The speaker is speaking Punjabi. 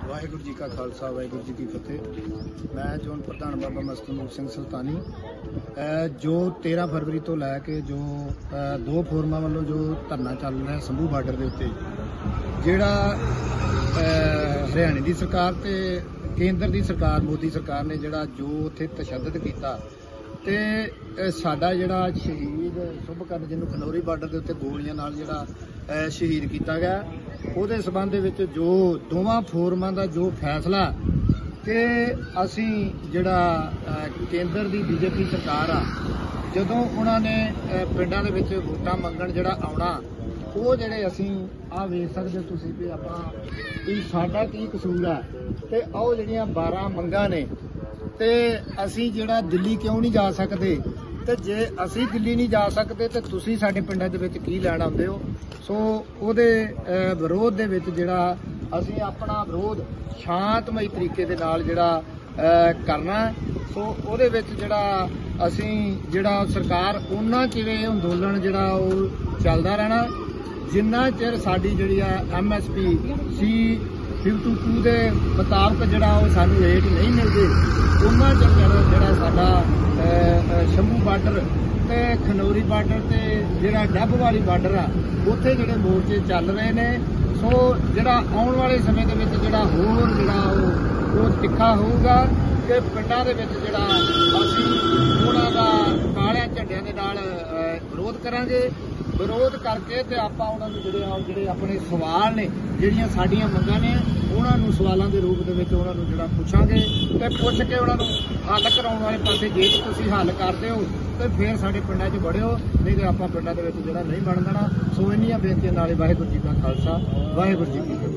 वाहिगुरू जी का खालसा वाहिगुरू जी की फतेह। मैं जोन प्रधान बाबा मस्तूर सिंह सुल्तानी जो 13 फरवरी तो लैके जो दो फोरमां वालों जो धरना चल रहा है संभू बार्डर के उत्ते जिहड़ा हरियाणे की सरकार ते केंद्र की सरकार मोदी सरकार ने जिहड़ा जो उत्थे तशद्दद कीता ते साडा जिहड़ा शहीद शुभकरण जिन्होंने खनौरी बार्डर के उत्ते गोलियां नाल जिहड़ा शहीद किया गया ਉਹਦੇ संबंध ਵਿੱਚ जो दोवां फोरमां ਦਾ जो फैसला कि असी जिहड़ा केंद्र की बीजेपी सरकार आ जदों उन्होंने पिंडां दे विच वोटां मंगण जिहड़ा आउणा ਉਹ ਜਿਹੜੇ ਅਸੀਂ ਆ ਵੇਖ ਸਕਦੇ ਤੁਸੀਂ ਵੀ ਆਪਾਂ ਵੀ ਸਾਡਾ ਕੀ ਕਸੂਰ ਆ ਤੇ ਆਹ ਜਿਹੜੀਆਂ 12 ਮੰਗਾਂ ਨੇ ਤੇ ਅਸੀਂ ਜਿਹੜਾ ਦਿੱਲੀ ਕਿਉਂ ਨਹੀਂ ਜਾ ਸਕਦੇ ਤੇ ਜੇ ਅਸੀਂ ਦਿੱਲੀ ਨਹੀਂ ਜਾ ਸਕਦੇ ਤੇ ਤੁਸੀਂ ਸਾਡੇ ਪਿੰਡਾਂ ਦੇ ਵਿੱਚ ਕੀ ਲੈਣ ਆਉਂਦੇ ਹੋ। ਸੋ ਉਹਦੇ ਵਿਰੋਧ ਦੇ ਵਿੱਚ ਜਿਹੜਾ ਅਸੀਂ ਆਪਣਾ ਵਿਰੋਧ ਸ਼ਾਂਤਮਈ ਤਰੀਕੇ ਦੇ ਨਾਲ ਜਿਹੜਾ ਕਰਨਾ। ਸੋ ਉਹਦੇ ਵਿੱਚ ਜਿਹੜਾ ਅਸੀਂ ਜਿਹੜਾ ਸਰਕਾਰ ਉਹਨਾਂ ਚਿਰੇ ਅੰਦੋਲਨ ਜਿਹੜਾ ਉਹ ਚੱਲਦਾ ਰਹਿਣਾ ਜਿੰਨਾ ਚਿਰ ਸਾਡੀ ਜਿਹੜੀ ਆ MSP C52 ਦੇ ਮੁਤਾਬਕ ਜਿਹੜਾ ਉਹ ਸਾਨੂੰ ਰੇਟ ਨਹੀਂ ਮਿਲਦੇ ਉਹਨਾਂ ਚਿਰ ਜਿਹੜਾ ਸਾਡਾ ਸ਼ੰਭੂ ਬਾਰਡਰ ਤੇ ਖਨੌਰੀ ਬਾਰਡਰ ਤੇ ਜਿਹੜਾ ਡੱਬ ਵਾਲੀ ਬਾਰਡਰ ਆ ਉੱਥੇ ਜਿਹੜੇ ਮੋਰਚੇ ਚੱਲ ਰਹੇ ਨੇ। ਸੋ ਜਿਹੜਾ ਆਉਣ ਵਾਲੇ ਸਮੇਂ ਦੇ ਵਿੱਚ ਜਿਹੜਾ ਹੋਰ ਜਿਹੜਾ ਉਹ ਤਿੱਖਾ ਹੋਊਗਾ ਕਿ ਪਿੰਡਾਂ ਦੇ ਵਿੱਚ ਜਿਹੜਾ ਅਸੀਂ ਉਹਨਾਂ ਦਾ ਕਾਲਿਆਂ ਝੰਡਿਆਂ ਦੇ ਨਾਲ ਵਿਰੋਧ ਕਰਾਂਗੇ। ਵਿਰੋਧ ਕਰਕੇ ਤੇ ਆਪਾਂ ਉਹਨਾਂ ਨੂੰ ਜਿਹੜੇ ਆਪਣੇ ਸਵਾਲ ਨੇ ਜਿਹੜੀਆਂ ਸਾਡੀਆਂ ਮੰਗਾਂ ਨੇ ਉਹਨਾਂ ਨੂੰ ਸਵਾਲਾਂ ਦੇ ਰੂਪ ਦੇ ਵਿੱਚ ਉਹਨਾਂ ਨੂੰ ਜਿਹੜਾ ਪੁੱਛਾਂਗੇ ਤੇ ਪੁੱਛ ਕੇ ਉਹਨਾਂ ਨੂੰ ਹੱਲ ਕਰਾਉਣ ਵਾਲੇ ਪਾਸੇ ਜੇ ਤੁਸੀਂ ਹੱਲ ਕਰਦੇ ਹੋ ਤੇ ਫਿਰ ਸਾਡੇ ਪਿੰਡਾਂ 'ਚ ਵੜਿਓ ਨਹੀਂ ਤੇ ਆਪਾਂ ਪਿੰਡਾਂ ਦੇ ਵਿੱਚ ਜਿਹੜਾ ਨਹੀਂ ਬਣ ਦੇਣਾ। ਸੋ ਇੰਨੀਆਂ ਬੇਨਤੀਆਂ ਨਾਲੇ ਵਾਹਿਗੁਰੂ ਜੀ ਦਾ ਖਾਲਸਾ ਵਾਹਿਗੁਰੂ ਜੀ ਕੀ ਫਤਿਹ।